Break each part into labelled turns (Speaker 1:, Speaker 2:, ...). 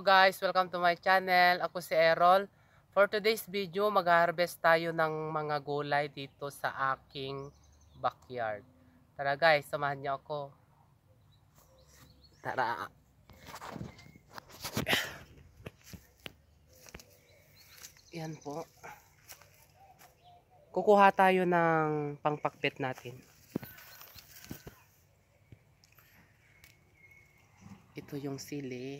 Speaker 1: guys, welcome to my channel. Ako si Errol. For today's video, mag-harvest tayo ng mga gulay dito sa aking backyard. Tara guys, samahan niyo ako. Tara. Yan po. Kukuha tayo ng pangpakbet natin. Ito yung sili.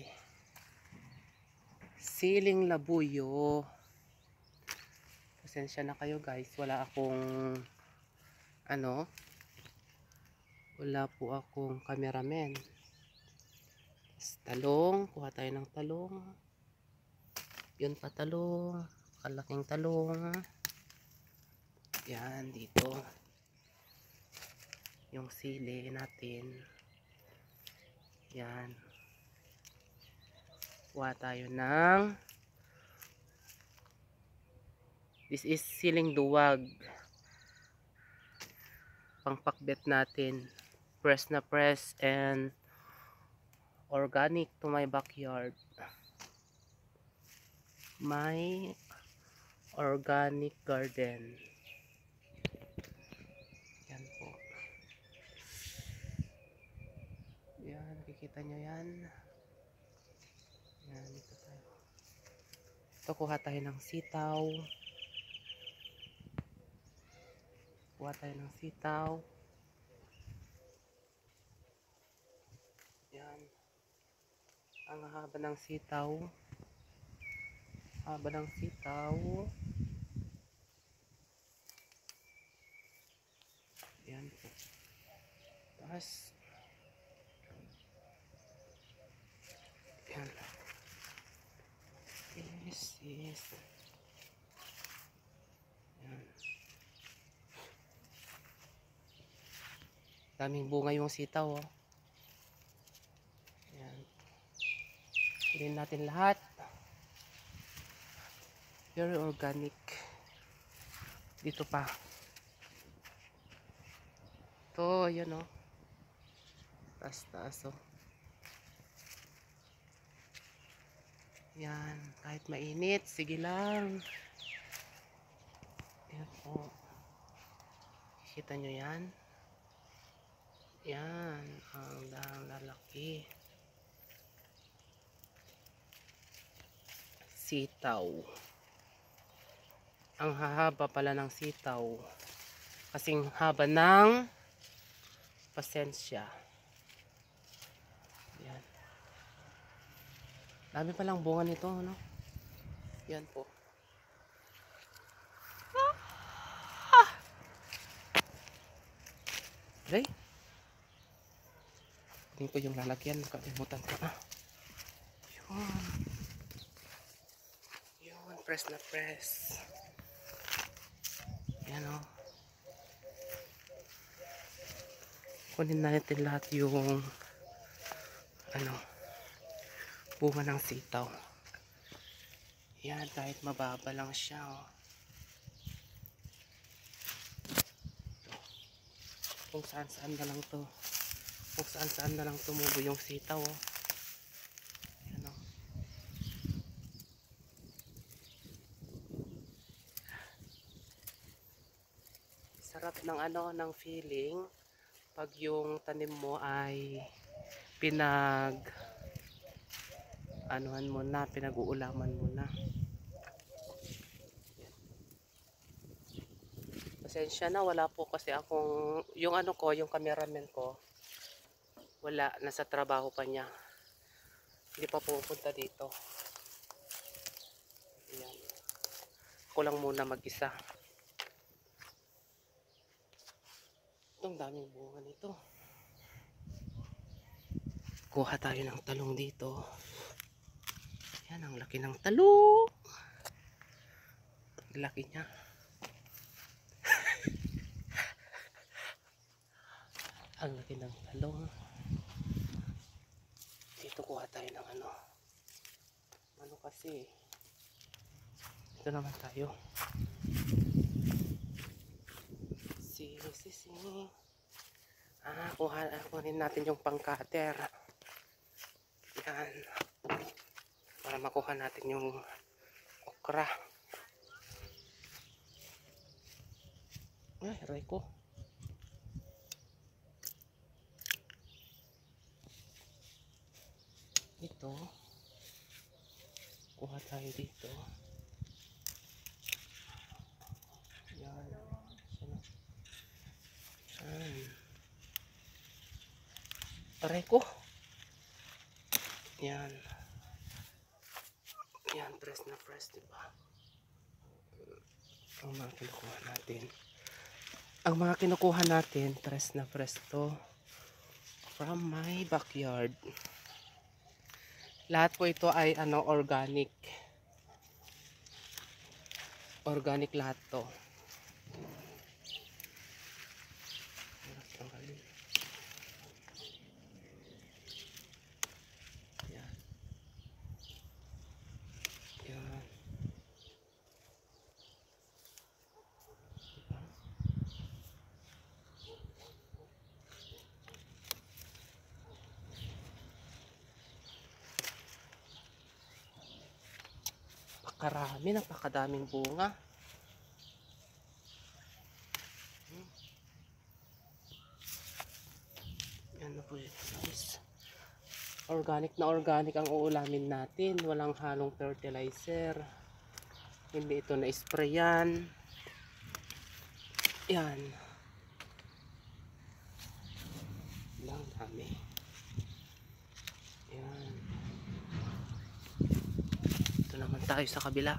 Speaker 1: Siling labuyo. Pasensya na kayo guys, wala po akong cameraman. Talong, kuha tayo ng talong. Yun pa talong, kalaking talong. Yan dito. Yung sili natin. Yan. Kuha tayo ng this is siling duwag. Pangpakbet natin. Press na press and organic to my backyard. My organic garden. Yan po. Yan, nakikita nyo yan. Yan, dito tayo. Ito, kuha tayo ng sitaw. Kuha tayo ng sitaw. Yan. Ang haba ng sitaw. Haba ng sitaw. Yan po. Tapos, yan. Yes. Yan. Daming bunga yung sitaw, oh. Yan. Kunin natin lahat. Very organic. Dito pa. Ito, yan, oh. Taas, oh. Yan. Kahit mainit, sige lang. Yan po. Kita nyo yan? Yan. Ang lalaki. Sitaw. Ang hahaba pala ng sitaw. Kasing haba ng pasensya. Yan. Dami palang bunga nito, no? Yan po. Okay. Tingin ko yung lalagyan. Nakalimutan ko. Yun. Press na press. Yan, o. Kunin natin lahat yung bunga ng sitaw. Yan, kahit mababa lang siya, o. Kung saan na lang to. Kung saan na lang tumubo yung sitaw, oh. Yan, oh. Sarap ng ng feeling pag yung tanim mo ay pinag-uulaman mo na. Pasensya na, wala po kasi akong yung yung cameraman ko wala, nasa trabaho pa niya, hindi pa pupunta dito. Ayan. Ako lang muna mag-isa. Itong daming bunga nito. Kuha tayo ng talong dito. Yan, ang laki ng talong. Ang laki niya. Ang laki ng talong. Dito kuha tayo ng kasi. Ito naman tayo. Kunin natin yung pang-cutter. Yan. para makuha natin yung okra. Ay, aray ko. Ito. Kuha tayo dito. Yan. Yan. Aray ko. Yan. Yan, press na press, diba? Ang mga kinukuha natin. Ang mga kinukuha natin, press na press to. From my backyard. Lahat po ito ay organic. Organic lahat to. Yan. Yan. Napakarami, napakadaming bunga. Yan na po guys. Organic na organic ang uulamin natin. Walang halong fertilizer. Hindi ito na-sprayan. Yan. Lang dami. Yan. Ito naman tayo sa kabila.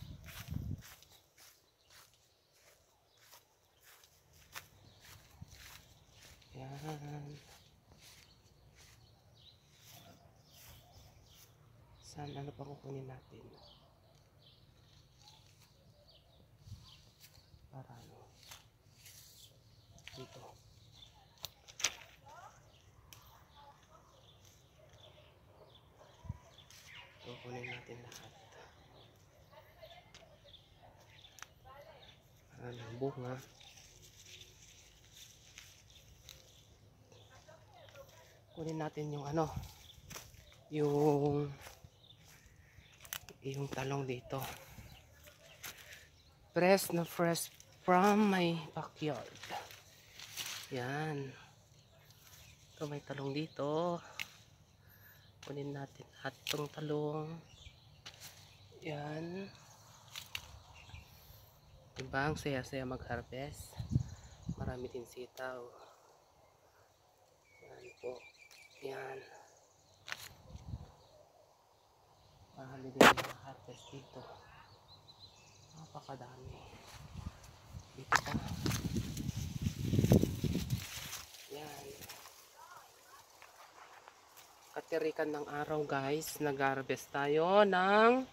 Speaker 1: Yan. Saan ano pa kukunin natin? Para ano? Dito. Kukunin natin lahat. Ang bunga. Kunin natin yung yung talong dito. Fresh na fresh from my backyard. Yan. Ito may talong dito. Kunin natin lahat itong talong. Yan. Diba ang saya-saya mag-harvest? Marami din sitaw. Yan po. Yan. Marami din mag-harvest dito. Napakadami. Dito pa. Yan. Katirikan ng araw guys. Nag-harvest tayo ng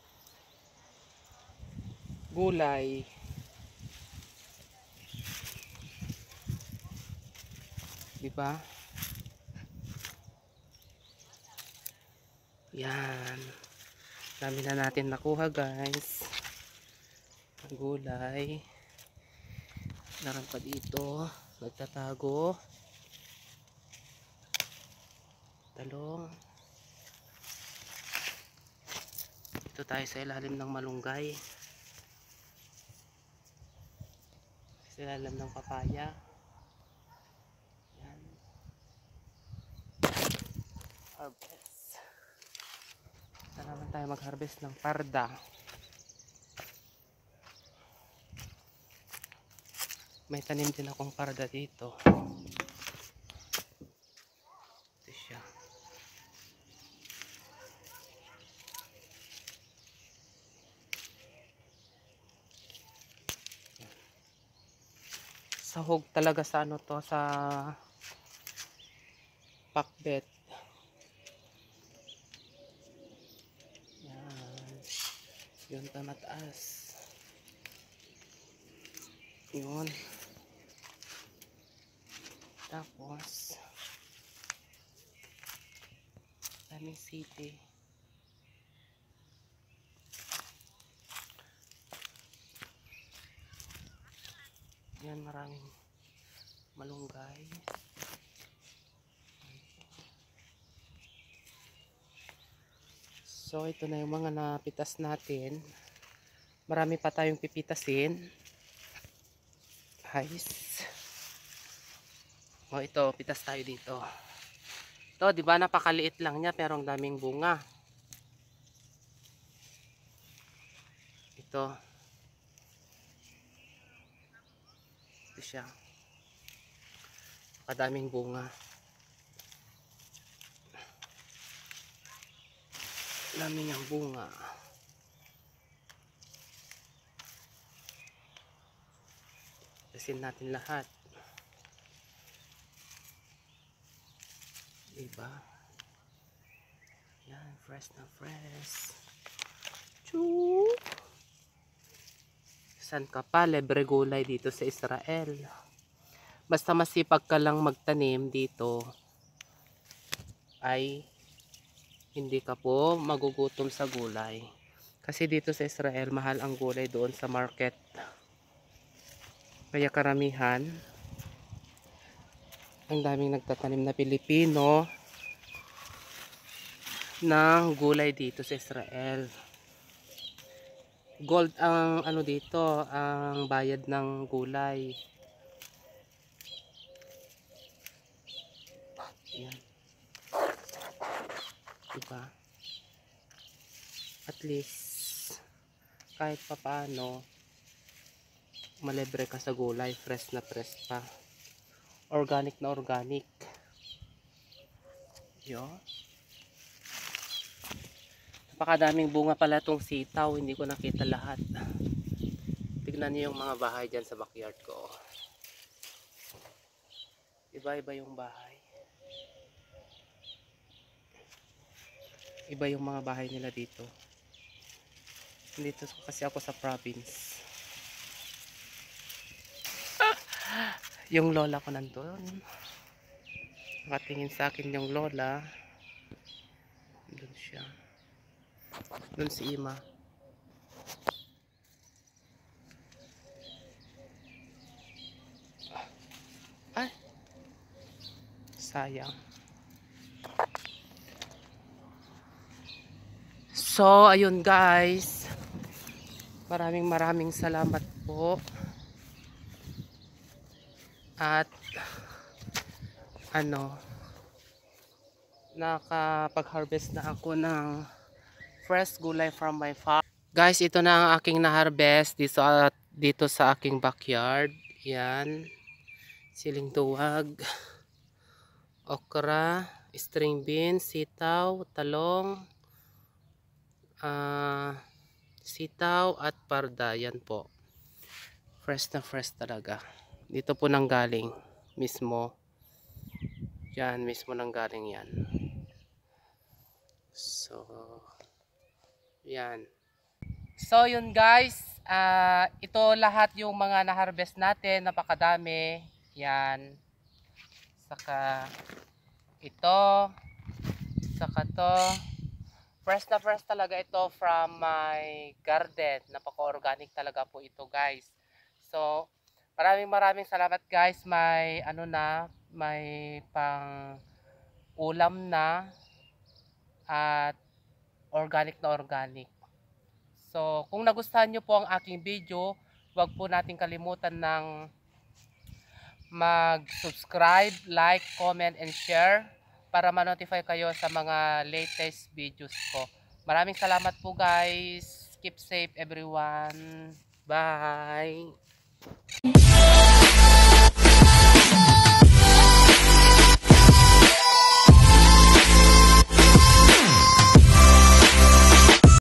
Speaker 1: gulay. Diba? Yan. Dami na natin nakuha guys. Ang gulay. Naran pa dito. Nagtatago. Talong. Dito tayo sa ilalim ng malunggay. Sa ilalim ng papaya. Yan. Harvest. Ito naman tayo mag-harvest ng parda. May tanim din akong parda dito. Ito siya. Sahog talaga sa sa pakbet. Yan. Yun pa mataas. Yun. Tapos daming city. Yan, maraming malunggay. So ito na yung mga napitas natin. Marami pa tayong pipitasin. Guys. O ito, pitas tayo dito. Ito, di ba napakaliit lang niya pero ang daming bunga. Ito. Ito siya. Kadaming bunga. Dami niyang bunga. Tasin natin lahat. Diba? Yan, fresh na fresh. Choo! San ka pa? Libre gulay dito sa Israel. Basta masipag ka lang magtanim dito, ay hindi ka po magugutom sa gulay. Kasi dito sa Israel, mahal ang gulay doon sa market. Kaya karamihan, ang daming nagtatanim na Pilipino ng gulay dito sa Israel. Gold ang ano dito, ang bayad ng gulay. Yan. Diba? At least kahit papaano malibre ka sa gulay, fresh na fresh pa. Organic na organic. Yo. Napakadaming bunga pala tong sitaw, hindi ko nakita lahat. Tignan niyo yung mga bahay dyan sa backyard ko. Iba-iba yung bahay. Iba yung mga bahay nila dito. Dito kasi ako sa province. Yung lola ko nandun. Nakatingin sa akin yung lola. Doon siya. Doon si Ima. Ay! Sayang. So, ayun guys. Maraming salamat po. At nakapag-harvest na ako ng fresh gulay from my farm. Guys, ito na ang aking na-harvest dito sa aking backyard. Yan. Siling tuwag, okra, string beans, sitaw, talong, sitaw at parda. Yan po. Fresh na fresh talaga. Dito po nang galing mismo. Yan, mismo nang galing yan. So, yan. So, yun guys. Ito lahat yung mga na-harvest natin. Napakadami. Yan. Saka ito. Saka to. Fresh na fresh talaga ito from my garden. Napaka-organic talaga po ito guys. So, maraming salamat guys. May may pang ulam na at organic na organic. So, kung nagustuhan nyo po ang aking video, huwag po natin kalimutan ng mag-subscribe, like, comment, and share para ma-notify kayo sa mga latest videos ko. Maraming salamat po guys. Keep safe everyone. Bye!